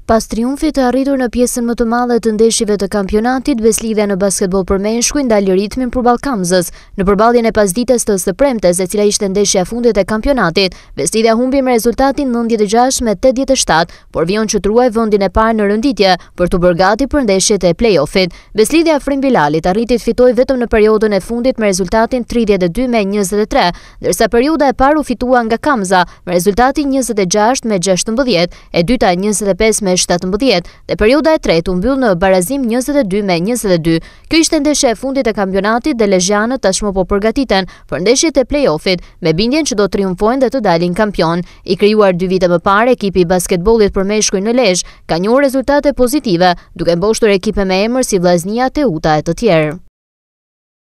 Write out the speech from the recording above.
Pas triumfit të arritur në pjesën më të madhe të ndeshjeve të kampionatit, Beslidhja në basketbol për meshkuj ndali ritmin përballë Kamzës. Në përballjen e pasdites të së premtes, e cila ishte ndeshja e fundit e kampionatit, Beslidhja humbi me rezultatin 96-87, por vijon që truaj vendin e parë në rënditje për të bërë gati për ndeshjet e play-offit. Beslidhja Afrim Bilalit arriti të fitojë vetëm në periudhën e fundit me rezultatin 32-23, ndërsa periudha e parë u fitua nga Kamza me rezultatin 26-16, e dyta 25-17 dhe periudha e tretë u mbyll në barazim 22-22. Kjo ishte ndeshja e fundit e kampionatit dhe lezhjanët tashmë po përgatiten për ndeshjet e play-offit me bindjen që do të triumfojnë dhe të dalin kampion. I krijuar 2 vite më parë, ekipi i basketbollit për meshkuj në Lezhë ka njohur rezultate pozitive, duke mboshtur ekipe me emër si Vllaznia, Teuta e të tjerë.